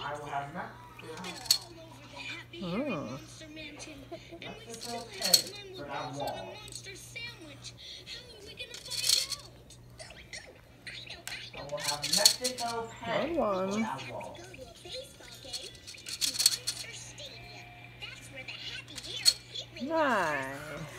I will have Mm. Mexico pig for that wall. I will have Mexico peg Good for one. that wall. Nice.